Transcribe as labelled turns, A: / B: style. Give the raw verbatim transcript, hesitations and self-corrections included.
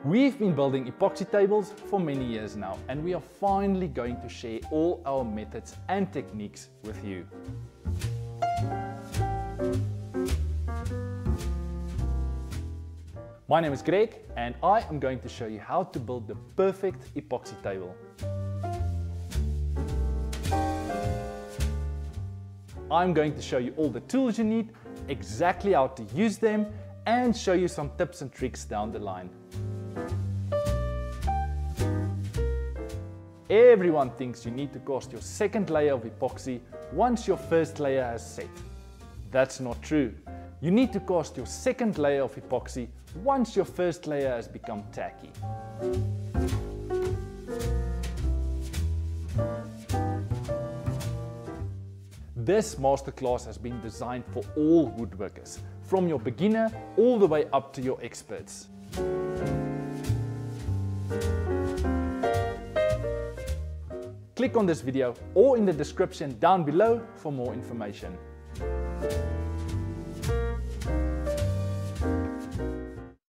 A: We've been building epoxy tables for many years now, and we are finally going to share all our methods and techniques with you. My name is Greg, and I am going to show you how to build the perfect epoxy table. I'm going to show you all the tools you need, exactly how to use them, and show you some tips and tricks down the line. Everyone thinks you need to cast your second layer of epoxy once your first layer has set. That's not true. You need to cast your second layer of epoxy once your first layer has become tacky. This masterclass has been designed for all woodworkers, from your beginner all the way up to your experts. Click on this video or in the description down below for more information.